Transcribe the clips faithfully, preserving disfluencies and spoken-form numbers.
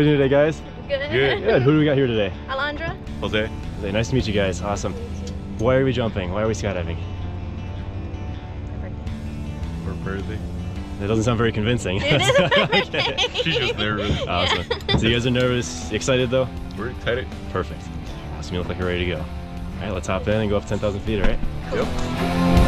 we doing today, guys? Good. Good. Good. Who do we got here today? Alondra. Jose. Jose, nice to meet you guys. Awesome. Why are we jumping? Why are we skydiving? For birthday. That doesn't sound very convincing. It is my Okay. birthday. She's just nervous. Awesome. So you guys are nervous, excited though? We're excited. Perfect. Awesome. You look like you're ready to go. All right, let's hop in and go up ten thousand feet, all right? Yep.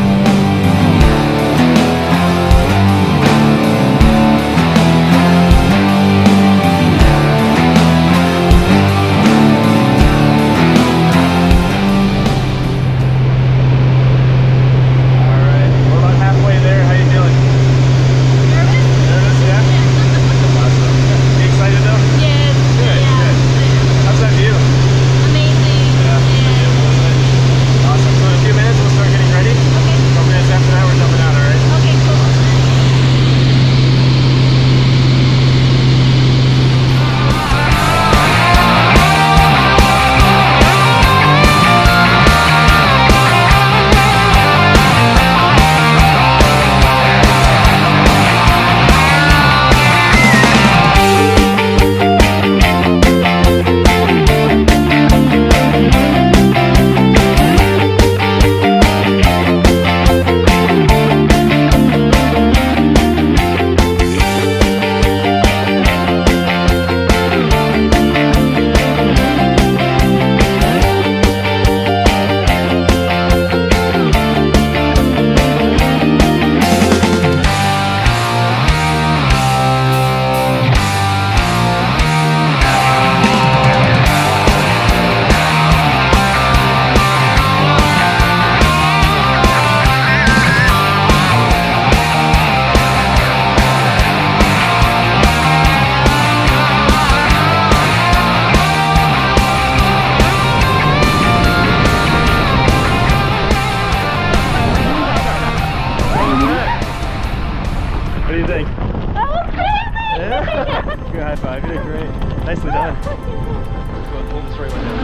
What do you think? That was crazy! Yeah. Good high five. You did great. Nicely done. Hold this right one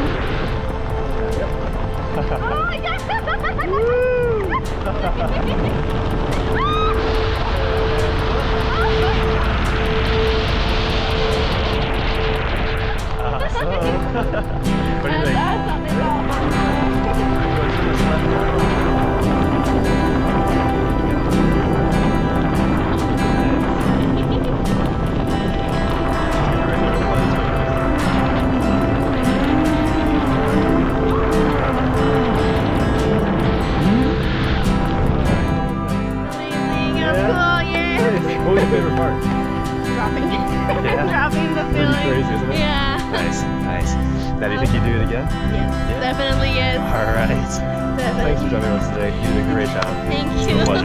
Oh my god! Awesome. What do you think? What was your favorite part? Dropping. Yeah. Dropping the Pretty feeling. crazy, isn't it? Yeah. Nice, nice. Now, do you think you do it again? Yes, Yeah. definitely yes. All right. Definitely. Thanks for joining us today. You did a great job. Thank It's you. a pleasure.